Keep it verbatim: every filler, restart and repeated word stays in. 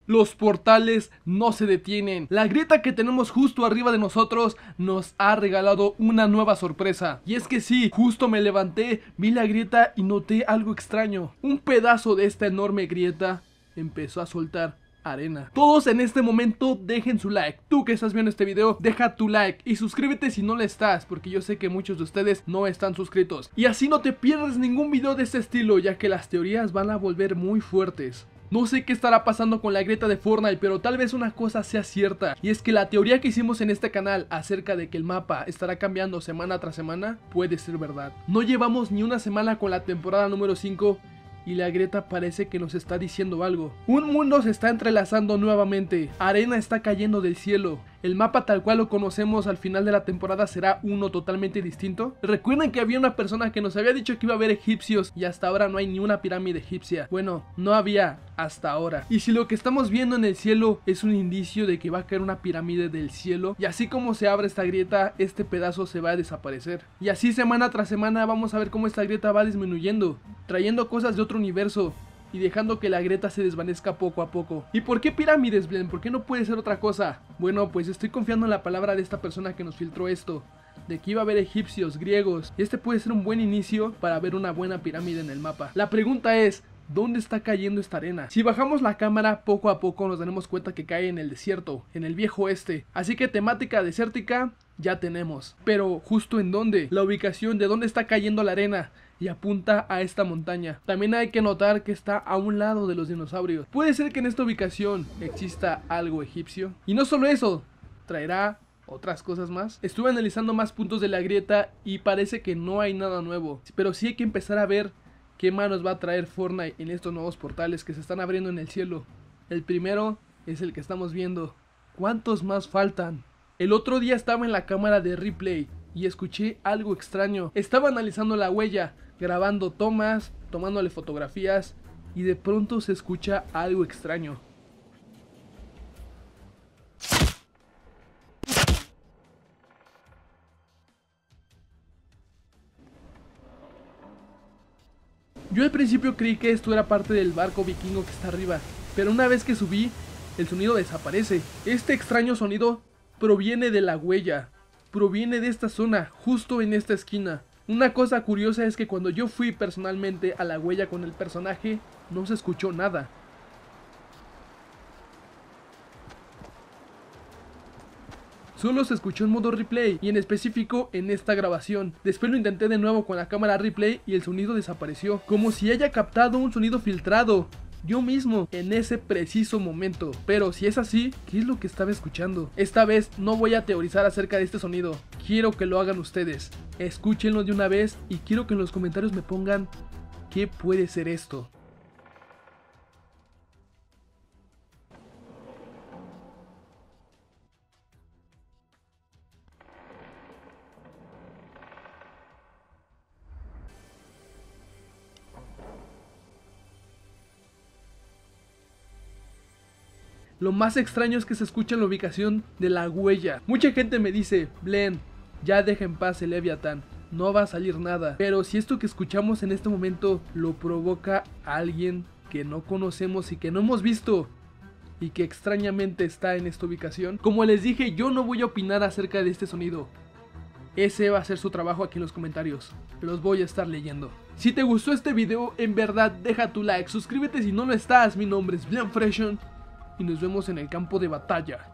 Los portales no se detienen. La grieta que tenemos justo arriba de nosotros nos ha regalado una nueva sorpresa. Y es que sí, justo me levanté, vi la grieta y noté algo extraño. Un pedazo de esta enorme grieta empezó a soltar arena. Todos en este momento dejen su like. Tú que estás viendo este video, deja tu like y suscríbete si no lo estás, porque yo sé que muchos de ustedes no están suscritos. Y así no te pierdas ningún video de este estilo, ya que las teorías van a volver muy fuertes. No sé qué estará pasando con la grieta de Fortnite, pero tal vez una cosa sea cierta, y es que la teoría que hicimos en este canal acerca de que el mapa estará cambiando semana tras semana puede ser verdad. No llevamos ni una semana con la temporada número cinco y la grieta parece que nos está diciendo algo. Un mundo se está entrelazando nuevamente, arena está cayendo del cielo. El mapa tal cual lo conocemos al final de la temporada será uno totalmente distinto. Recuerden que había una persona que nos había dicho que iba a haber egipcios y hasta ahora no hay ni una pirámide egipcia. Bueno, no había hasta ahora. Y si lo que estamos viendo en el cielo es un indicio de que va a caer una pirámide del cielo, y así como se abre esta grieta, este pedazo se va a desaparecer. Y así semana tras semana vamos a ver cómo esta grieta va disminuyendo, trayendo cosas de otro universo y dejando que la grieta se desvanezca poco a poco. ¿Y por qué pirámides, Blen? ¿Por qué no puede ser otra cosa? Bueno, pues estoy confiando en la palabra de esta persona que nos filtró esto, de que iba a haber egipcios, griegos, y este puede ser un buen inicio para ver una buena pirámide en el mapa. La pregunta es, ¿dónde está cayendo esta arena? Si bajamos la cámara, poco a poco nos daremos cuenta que cae en el desierto, en el viejo oeste. Así que temática desértica ya tenemos. Pero ¿justo en dónde? La ubicación de dónde está cayendo la arena y apunta a esta montaña. También hay que notar que está a un lado de los dinosaurios. Puede ser que en esta ubicación exista algo egipcio. Y no solo eso, traerá otras cosas más. Estuve analizando más puntos de la grieta y parece que no hay nada nuevo, pero sí hay que empezar a ver qué más nos va a traer Fortnite en estos nuevos portales que se están abriendo en el cielo. El primero es el que estamos viendo. ¿Cuántos más faltan? El otro día estaba en la cámara de replay y escuché algo extraño. Estaba analizando la huella, grabando tomas, tomándole fotografías, y de pronto se escucha algo extraño. Yo al principio creí que esto era parte del barco vikingo que está arriba, pero una vez que subí, el sonido desaparece. Este extraño sonido proviene de la huella, proviene de esta zona, justo en esta esquina. Una cosa curiosa es que cuando yo fui personalmente a la huella con el personaje, no se escuchó nada. Solo se escuchó en modo replay y en específico en esta grabación. Después lo intenté de nuevo con la cámara replay y el sonido desapareció, como si haya captado un sonido filtrado yo mismo en ese preciso momento. Pero si es así, ¿qué es lo que estaba escuchando? Esta vez no voy a teorizar acerca de este sonido, quiero que lo hagan ustedes. Escúchenlo de una vez y quiero que en los comentarios me pongan ¿qué puede ser esto? Lo más extraño es que se escucha en la ubicación de la huella. Mucha gente me dice, Blen, ya deja en paz el Leviatán, no va a salir nada. Pero si esto que escuchamos en este momento lo provoca a alguien que no conocemos y que no hemos visto, y que extrañamente está en esta ubicación, como les dije, yo no voy a opinar acerca de este sonido. Ese va a ser su trabajo aquí en los comentarios, los voy a estar leyendo. Si te gustó este video, en verdad deja tu like, suscríbete si no lo estás. Mi nombre es BlenFreshon y nos vemos en el campo de batalla.